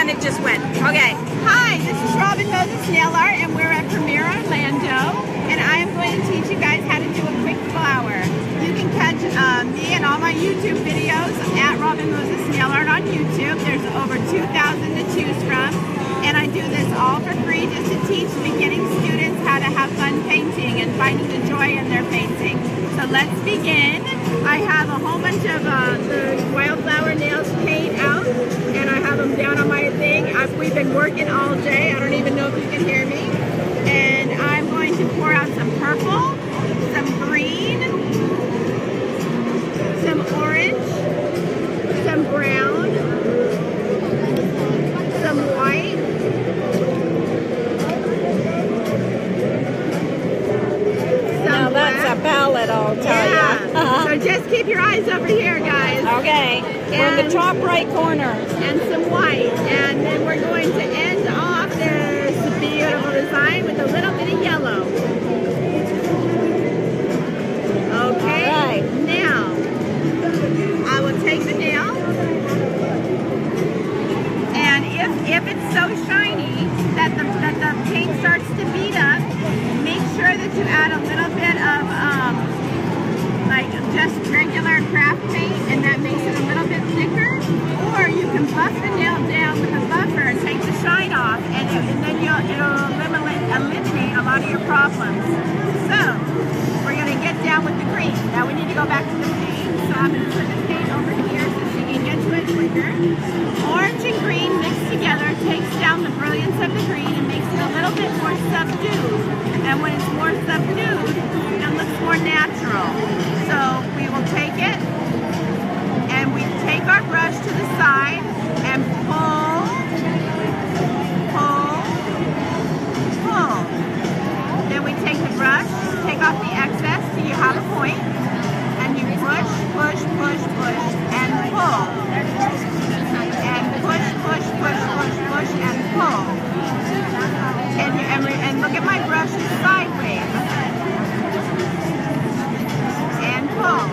then it just went. Okay. Hi, this is Robin Moses Nail Art, and we're at Premier Orlando, and I am going to teach you guys how to do a quick flower. You can catch me and all my YouTube videos at Robin Moses Nail Art on YouTube. There's over 2,000 to choose from, and I do this all for free just to teach beginning students how to have fun painting and finding the joy in their painting. So let's begin. I have a whole bunch of the wildflower nails paint out, and I have them down on my thing. We've been working all day. I don't even know if you can hear me. And I'm going to pour out some purple, some green, some orange, some brown, some white, Now that's a palette, I'll tell you. So just keep your eyes over here, guys. Okay. We're in the top right corner. And some white. And then we're going to end off this beautiful design with a little bit of yellow. Okay. All right. Now, I will take the nail. And if it's so shiny that the paint starts to bead up, make sure that you add a little bit of like just regular craft paint, and that makes it a little bit thicker. Or you can buff the nail down with a buffer and take the shine off, and then it'll eliminate a lot of your problems. So we're going to get down with the green. Now we need to go back to the paint. So I'm going to put the paint over here so she can get to it quicker. Orange and green mixed together takes down the brilliance of the green and makes it a little bit more subdued. And when it's more subdued, it looks more natural. So we will take it, and we take our brush to the side and pull, pull, pull. Then we take the brush, take off the excess so you have a point, and you push, push, push, push, and pull. And push, push, push, push, push, and pull. And look at my brush sideways. And pull.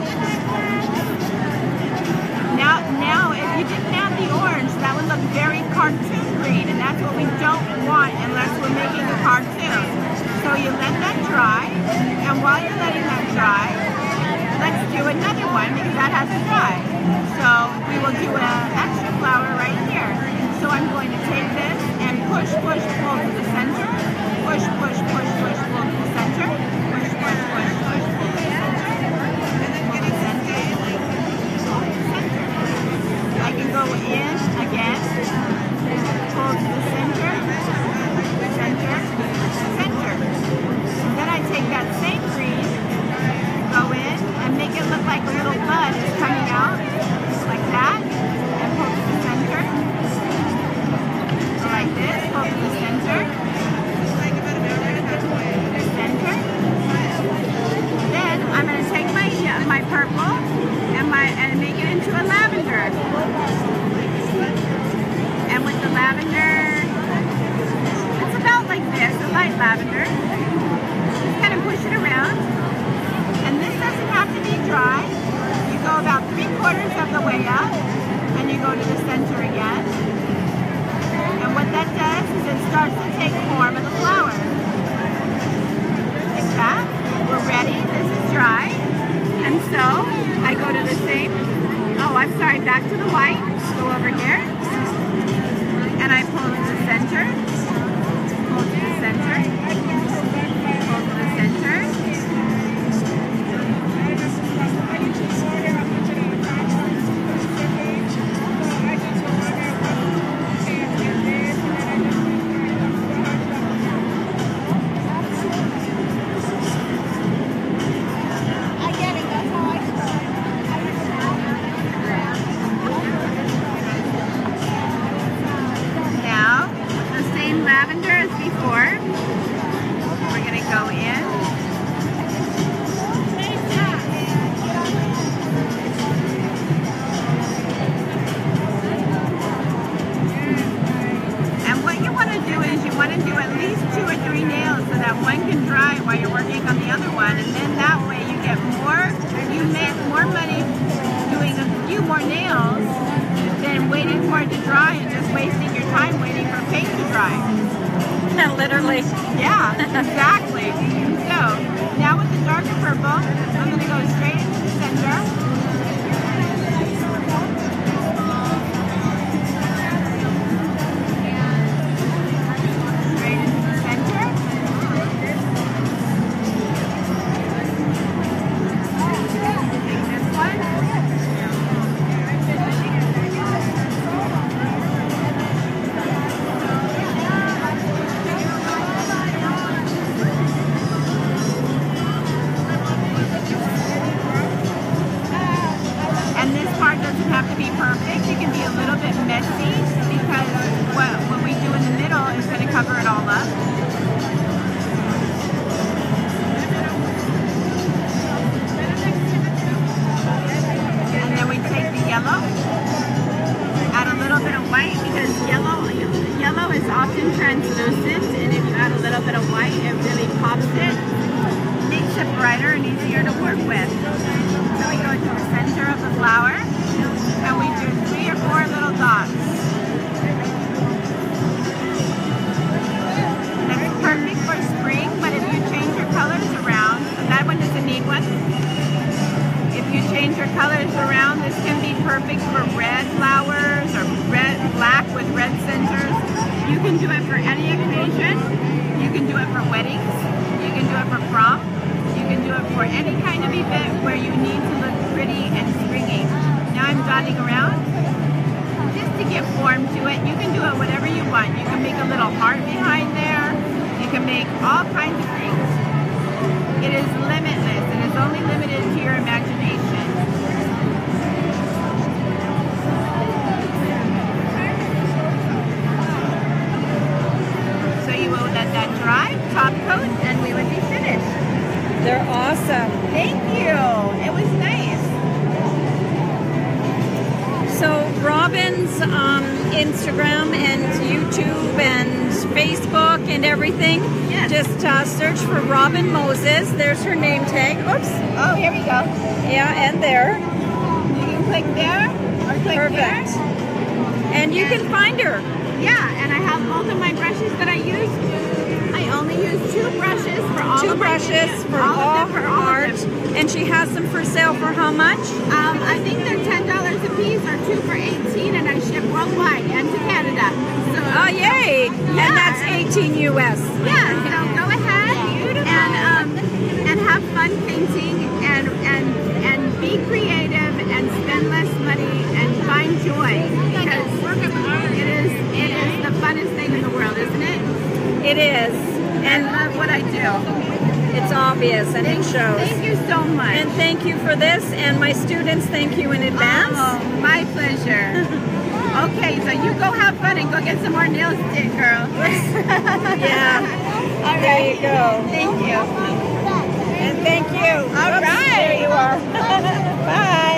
Now, if you didn't have the orange, that would look very cartoon green, and that's what we don't want unless we're making a cartoon. So you let that dry, and while you're letting that dry, let's do another one because that has to dry. So we will do an extra flower right here. So I'm going to take this and push, push, pull to the center. Push, push, push, push, pull to the center. Push, push, push, push, pull to the center. Pull to the center. Pull to the center. I can go in again. Pull to the center. Center. Center. And then I take that same green, go in, and make it look like a little bud is coming out. Like that. And pull to the center. Like this. Pull to the center. Center. Then I'm going to take my purple and make it into a lavender. And with the lavender, it's about like this, a light lavender. Just kind of push it around. And this doesn't have to be dry. You go about 3/4 of the way up, and you go to the center again. And what that does is it starts to take form of the flower. Like that. We're ready. This is dry. And so I go to the same, back to the white, go over here, and I pull to the center, pull to the center, pull to the center. Lavender as before. We're going to go in. And what you want to do is you want to do at least 2 or 3 nails so that one can dry while you're working on the other one, and then that way you get you make more money doing a few more nails than waiting for it to dry and just wasting your time waiting for paint to dry. Literally. Yeah, exactly. So, now with the darker purple, I'm going to go straight into the center. Have to be perfect. It can be a little bit messy because what we do in the middle is going to cover it all up. And then we take the yellow, add a little bit of white because yellow is often translucent, and if you add a little bit of white, it really pops it, makes it brighter and easier to work with. So we go to the center of the flower. And we do 3 or 4 little dots. That's perfect for spring, but if you change your colors around, that one is a neat one. If you change your colors around, this can be perfect for red flowers or black with red centers. You can do it for any occasion. You can do it for weddings. You can do it for prom. You can do it for any kind of event where you need to look pretty and springy. Now I'm dotting around just to give form to it. You can do it whatever you want. You can make a little heart behind there. You can make all kinds of things. It is limitless. It is only limited to your imagination. So you will let that dry, top coat, and we would be finished. They're awesome. Thank you. It was nice. So Robin's Instagram and YouTube and Facebook and everything. Yes. Just search for Robin Moses. There's her name tag. Oops. Oh, here we go. Yeah, and there. You can click there or click Perfect. there. And you can find her. Yeah, and I have both of my brushes that I use. I only use 2 brushes for all Two of my brushes videos. for all her art. And she has them for sale for how much? I think they're $10 a piece or 2 for $18, and I ship worldwide and to Canada. So, oh, yay! Yeah. And that's 18 US. Yeah, so go ahead and have fun painting and be creative and spend less money and find joy, because it is the funnest thing in the world, isn't it? It is. And I love what I do. It's obvious and it shows. Thank you so much. And thank you for this, and my students, thank you in advance. Oh, my pleasure. Okay, so you go have fun and go get some more nail stick, girl. Yeah. All right. There you go. Thank you. And thank you. All right. There you are. Bye.